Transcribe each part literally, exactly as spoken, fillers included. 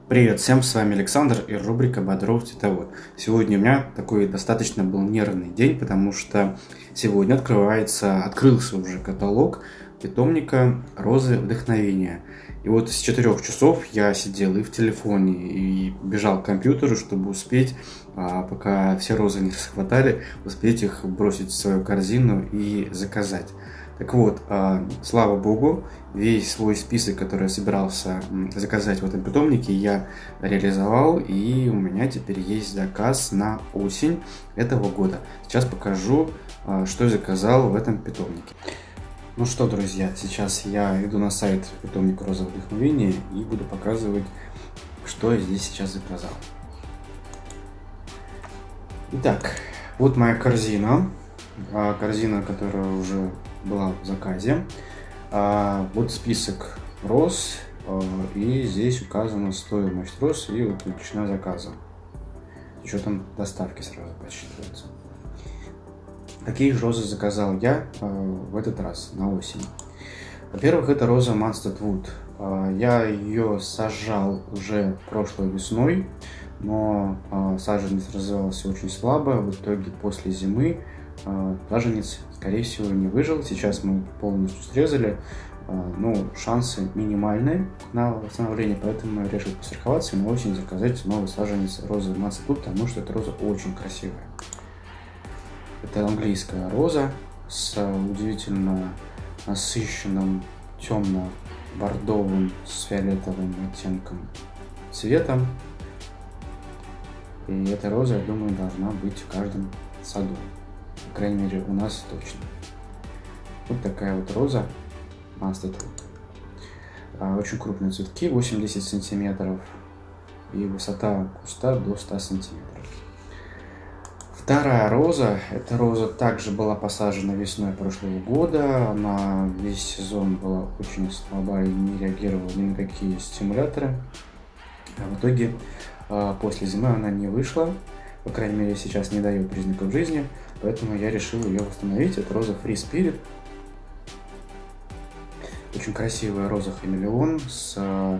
Привет всем, с вами Александр и рубрика Бодров Цветовод. Сегодня у меня такой достаточно был нервный день, потому что сегодня открывается, открылся уже каталог питомника «Розы вдохновения». И вот с четырёх часов я сидел и в телефоне, и бежал к компьютеру, чтобы успеть, пока все розы не расхватали, успеть их бросить в свою корзину и заказать. Так вот, слава богу, весь свой список, который я собирался заказать в этом питомнике, я реализовал, и у меня теперь есть заказ на осень этого года. Сейчас покажу, что я заказал в этом питомнике. Ну что, друзья, сейчас я иду на сайт питомника «Розы вдохновения» и буду показывать, что я здесь сейчас заказал. Итак, вот моя корзина, корзина, которая уже была в заказе. А, вот список роз, а, и здесь указана стоимость роз и вот величина заказа. С учетом доставки сразу подсчитывается. Какие же розы заказал я а, в этот раз на осень? Во-первых, это роза Munstead Wood. А, я ее сажал уже прошлой весной, но а, саженец развивался очень слабо. В итоге после зимы саженец, скорее всего, не выжил. Сейчас мы полностью срезали, но шансы минимальные на восстановление, поэтому я решил постраховаться и на осень заказать новый саженец розы Munstead Wood, потому что эта роза очень красивая. Это английская роза с удивительно насыщенным темно-бордовым с фиолетовым оттенком цветом. И эта роза, я думаю, должна быть в каждом саду. По крайней мере, у нас точно. Вот такая вот роза Munstead Wood. Очень крупные цветки, восемьдесят сантиметров, и высота куста до ста сантиметров. Вторая роза, эта роза также была посажена весной прошлого года. Она весь сезон была очень слаба и не реагировала ни на какие стимуляторы. А в итоге после зимы она не вышла. По крайней мере, сейчас не дает признаков жизни, поэтому я решил ее восстановить. Это роза Free Spirit. Очень красивая роза хамелеон с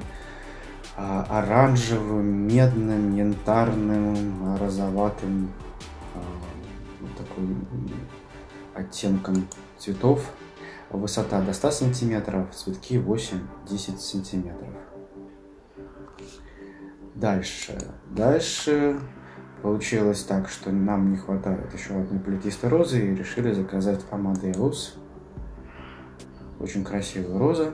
оранжевым, медным, янтарным, розоватым вот такой оттенком цветов. Высота до ста сантиметров, цветки восемь-десять сантиметров. Дальше. Дальше получилось так, что нам не хватает еще одной плетистой розы, и решили заказать Amadeus. Очень красивая роза.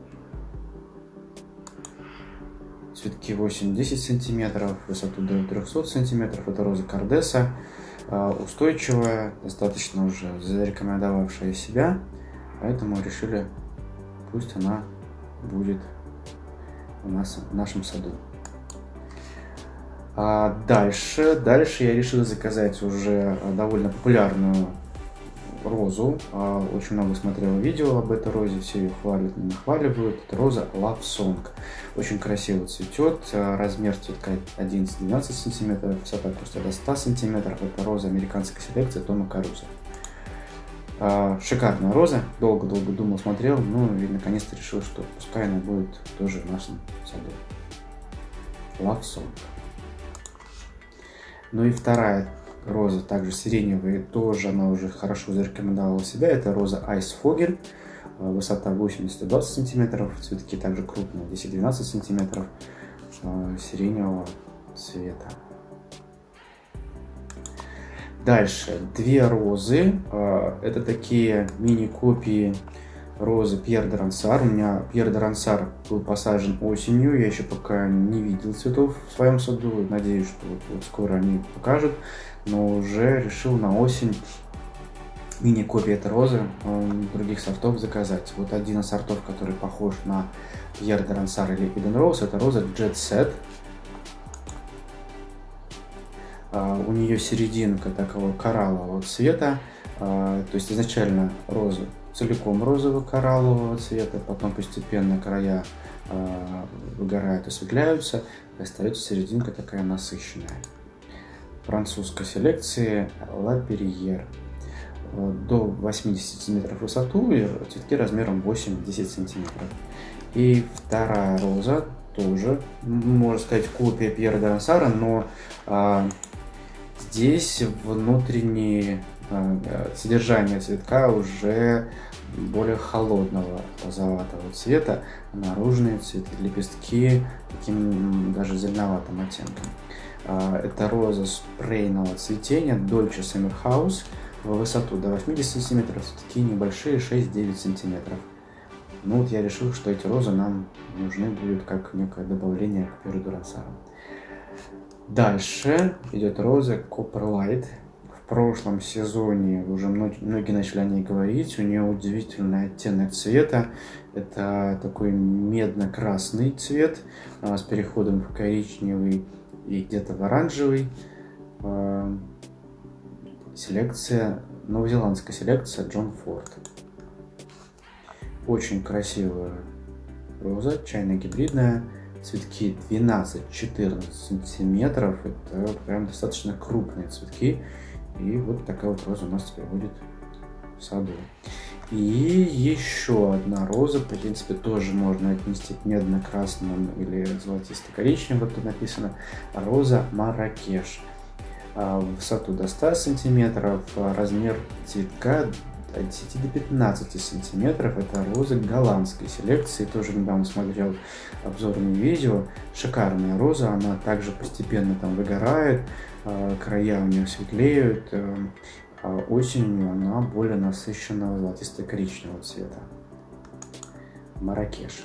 Цветки восемь-десять сантиметров, высоту до трёхсот сантиметров. Это роза Cardessa. Устойчивая, достаточно уже зарекомендовавшая себя. Поэтому решили, пусть она будет у нас в нашем саду. А дальше, дальше я решил заказать уже довольно популярную розу. Очень много смотрел видео об этой розе, все ее хвалят, не нахваливают. Это роза Love Song. Очень красиво цветет, размер цветка одиннадцать-двенадцать сантиметров, высота куста до ста сантиметров. Это роза американской селекции Тома Карузо. Шикарная роза, долго-долго думал, смотрел, ну и наконец-то решил, что пускай она будет тоже в нашем саду. Love Song. Ну и вторая роза, также сиреневая, тоже она уже хорошо зарекомендовала себя. Это роза Eisvogel. Высота восемьдесят-двадцать сантиметров, цветки также крупные, десять-двенадцать сантиметров, сиреневого цвета. Дальше две розы. Это такие мини-копии розы Пьер де Рансар. У меня Пьер де Рансар был посажен осенью, я еще пока не видел цветов в своем саду, надеюсь, что вот, вот скоро они покажут, но уже решил на осень мини-копии этой розы других сортов заказать. Вот один из сортов, который похож на Пьер де Рансар или Eden Rose, это роза Jet Set. У нее серединка такого кораллового цвета, то есть изначально роза целиком розово-кораллового цвета, потом постепенно края э, выгорают, осветляются, и остается серединка такая насыщенная. Французской селекции La Perrier. До восьмидесяти сантиметров в высоту и цветки размером восемь-десять сантиметров. И вторая роза, тоже, можно сказать, копия Пьера де Рансара, но а, здесь внутреннее а, содержание цветка уже более холодного розоватого цвета, наружные цветы, лепестки таким даже зеленоватым оттенком. А, это роза спрейного цветения Dolce Summer House, в высоту до восьмидесяти сантиметров, такие небольшие шесть-девять сантиметров. Ну вот я решил, что эти розы нам нужны будут как некое добавление к Пьеру де Рансару. Дальше идет роза Copper Light. В прошлом сезоне уже многие начали о ней говорить. У нее удивительный оттенок цвета. Это такой медно-красный цвет с переходом в коричневый и где-то в оранжевый. Селекция, новозеландская селекция Джон Форд. Очень красивая роза, чайно-гибридная, цветки двенадцать-четырнадцать сантиметров, это прям достаточно крупные цветки, и вот такая вот роза у нас теперь будет в саду. И еще одна роза, в принципе, тоже можно отнести к медно-красному или золотисто-коричневому, вот тут написано, роза Марракеш. Высоту до ста сантиметров, размер цветка от десяти до пятнадцати сантиметров. Это роза голландской селекции, тоже недавно смотрел обзорные видео. Шикарная роза, она также постепенно там выгорает, края у нее светлеют, а осенью она более насыщенного золотисто-коричневого цвета. Марракеш.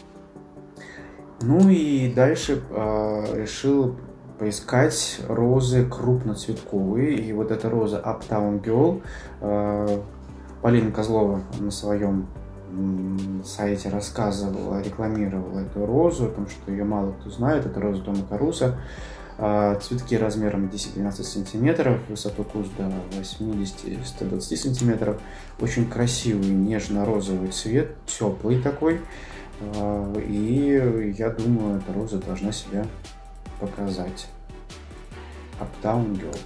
Ну и дальше решил поискать розы крупноцветковые. И вот эта роза Uptown Girl. Э, Полина Козлова на своем сайте рассказывала, рекламировала эту розу, о том, что ее мало кто знает. Это роза Тома Каруса. Э, цветки размером десять-двенадцать сантиметров, высоту куст до восьмидесяти-ста двадцати сантиметров. Очень красивый нежно-розовый цвет, теплый такой. Э, и я думаю, эта роза должна себя показать. Uptown Girl.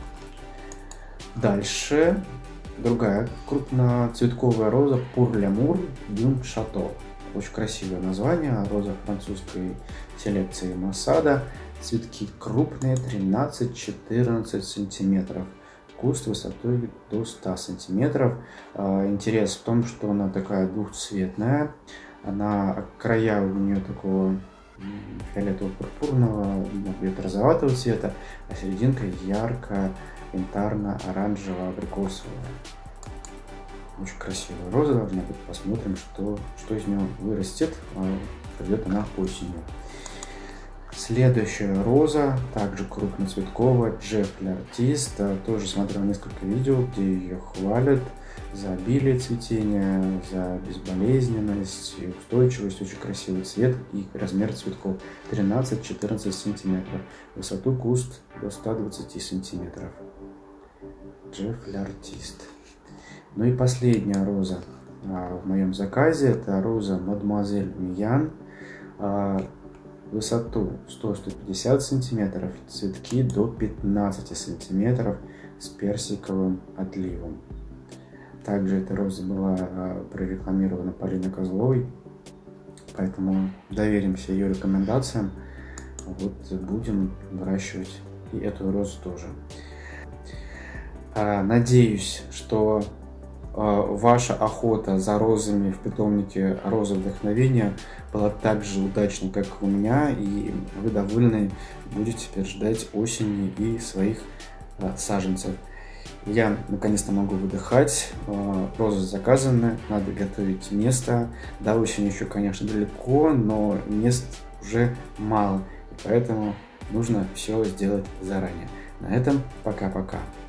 Дальше другая крупноцветковая роза Pour l'amour d'un château. Очень красивое название. Роза французской селекции Массада. Цветки крупные, тринадцать-четырнадцать сантиметров. Куст высотой до ста сантиметров. Интерес в том, что она такая двухцветная. Она, края у нее такого фиолетово-пурпурного, где-то розоватого цвета, а серединка ярко янтарно-оранжево-абрикосовая. Очень красивая роза должна быть. Посмотрим, что, что из нее вырастет. Придет она осенью. Следующая роза, также крупноцветковая, Джеффри Артист. Тоже смотрел несколько видео, где ее хвалят за обилие цветения, за безболезненность и устойчивость. Очень красивый цвет и размер цветков тринадцать-четырнадцать сантиметров. Высоту куст до ста двадцати сантиметров. Джеффри Артист. Ну и последняя роза а, в моем заказе, это роза Мадемуазель Миян. А, высоту сто-сто пятьдесят сантиметров, цветки до пятнадцати сантиметров с персиковым отливом. Также эта роза была а, прорекламирована Полиной Козловой, поэтому доверимся ее рекомендациям. Вот будем выращивать и эту розу тоже. А, надеюсь, что а, ваша охота за розами в питомнике «Роза вдохновения» была так же удачной, как у меня, и вы довольны будете теперь ждать осени и своих а, саженцев. Я наконец-то могу выдыхать, розы заказаны, надо готовить место. До осени еще, конечно, далеко, но мест уже мало, и поэтому нужно все сделать заранее. На этом пока-пока.